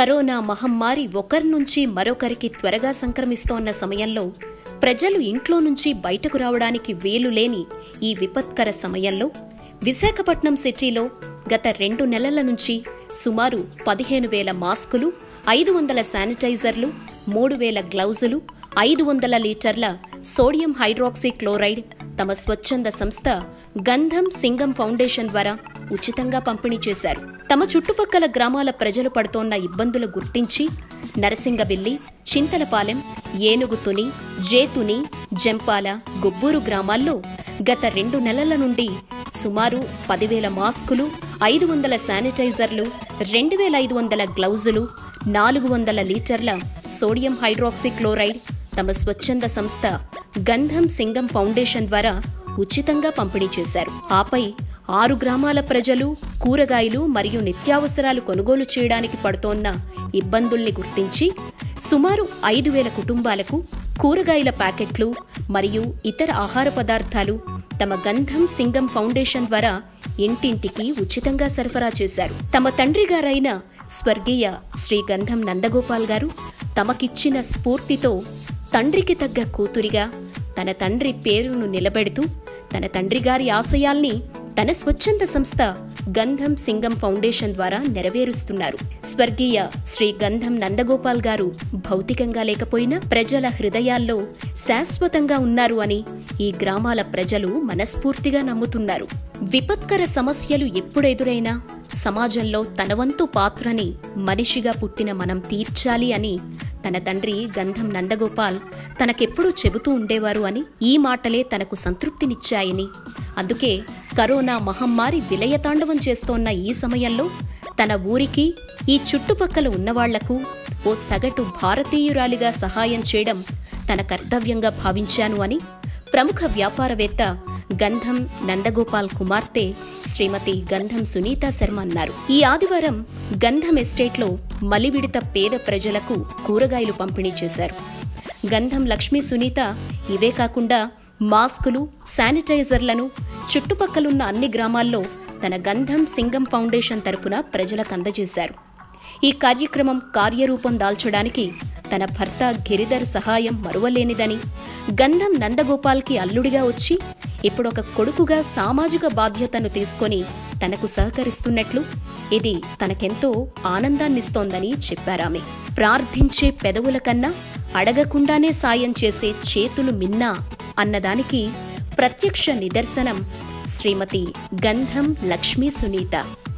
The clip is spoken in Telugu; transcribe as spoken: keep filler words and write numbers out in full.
కరోనా మహమ్మారి ఒకరి నుంచి మరొకరికి త్వరగా సంక్రమిస్తోన్న సమయంలో ప్రజలు ఇంట్లో నుంచి బయటకు రావడానికి వీలు లేని ఈ విపత్కర సమయంలో విశాఖపట్నం సిటీలో గత రెండు నెలల నుంచి సుమారు పదిహేను వేల మాస్కులు, ఐదు వందల శానిటైజర్లు, మూడు వేల గ్లౌజులు, ఐదు వందల లీటర్ల సోడియం హైడ్రాక్సీ క్లోరైడ్ తమ స్వచ్ఛంద సంస్థ గంధం సింగం ఫౌండేషన్ ద్వారా ఉచితంగా పంపిణీ చేశారు. తమ చుట్టుపక్కల గ్రామాల ప్రజలు పడుతోన్న ఇబ్బందులు గుర్తించి నరసింగబిల్లి, చింతలపాలెం, ఏనుగుతుని, జేతుని, జంపాల, గొబ్బూరు గ్రామాల్లో గత రెండు నెలల నుండి సుమారు పదివేల మాస్కులు, ఐదు వందల శానిటైజర్లు, రెండు వేల ఐదు వందల గ్లౌజులు, నాలుగు వందల లీటర్ల సోడియం హైడ్రాక్సీ క్లోరైడ్ తమ స్వచ్ఛంద సంస్థ గంధం సింగం ఫౌండేషన్ ద్వారా ఉచితంగా పంపిణీ చేశారు. ఆపై ఆరు గ్రామాల ప్రజలు కూరగాయలు మరియు నిత్యావసరాలు కొనుగోలు చేయడానికి పడుతోన్న ఇబ్బందుల్ని గుర్తించి సుమారు ఐదు వేల కుటుంబాలకు కూరగాయల ప్యాకెట్లు మరియు ఇతర ఆహార పదార్థాలు తమ గంధం సింగం ఫౌండేషన్ ద్వారా ఇంటింటికి ఉచితంగా సరఫరా చేశారు. తమ తండ్రి గారైన స్వర్గీయ శ్రీ గంధం నందగోపాల్ గారు తమకిచ్చిన స్ఫూర్తితో తండ్రికి తగ్గ కూతురిగా తన తండ్రి పేరును నిలబెడుతూ తన తండ్రి గారి ఆశయాల్ని తన స్వచ్ఛంద సంస్థ గంధం సింగం ఫౌండేషన్ ద్వారా నెరవేరుస్తున్నారు. స్వర్గీయ శ్రీ గంధం నందగోపాల్ గారు భౌతికంగా లేకపోయినా ప్రజల హృదయాల్లో శాశ్వతంగా ఉన్నారు అని ఈ గ్రామాల ప్రజలు మనస్ఫూర్తిగా నమ్ముతున్నారు. విపత్కర సమస్యలు ఎప్పుడెదురైనా సమాజంలో తన వంతు పాత్రని మనిషిగా పుట్టిన మనం తీర్చాలి అని తన తండ్రి గంధం నందగోపాల్ తనకెప్పుడూ చెబుతూ ఉండేవారు అని, ఈ మాటలే తనకు సంతృప్తినిచ్చాయని, అందుకే కరోనా మహమ్మారి విలయతాండవం చేస్తోన్న ఈ సమయంలో తన ఊరికి, ఈ చుట్టుపక్కల ఉన్నవాళ్లకు ఓ సగటు భారతీయురాలిగా సహాయం చేయడం తన కర్తవ్యంగా భావించాను అని ప్రముఖ వ్యాపారవేత్త గంధం నందగోపాల్ కుమార్తె శ్రీమతి గంధం సునీత శర్మ అన్నారు. ఈ ఆదివారం గంధం ఎస్టేట్లో మలివిడత పేద ప్రజలకు కూరగాయలు పంపిణీ చేశారు. గంధం లక్ష్మీ సునీత ఇవే కాకుండా మాస్కులు, శానిటైజర్లను చుట్టుపక్కలున్న అన్ని గ్రామాల్లో తన గంధం సింగం ఫౌండేషన్ తరపున ప్రజలకు అందజేశారు. ఈ కార్యక్రమం కార్యరూపం దాల్చడానికి తన భర్త గిరిధర్ సహాయం మరువలేనిదని, గంధం నందగోపాల్కి అల్లుడిగా వచ్చి ఇప్పుడొక కొడుకుగా సామాజిక బాధ్యతను తీసుకొని తనకు సహకరిస్తున్నట్లు, ఇది తనకెంతో ఆనందాన్నిస్తోందని చెప్పారామె. ప్రార్థించే పెదవుల కన్నా అడగకుండానే సాయం చేసే చేతులు మిన్నా అన్నదానికి ప్రత్యక్ష నిదర్శనం శ్రీమతి గంధం లక్ష్మీ సునీత.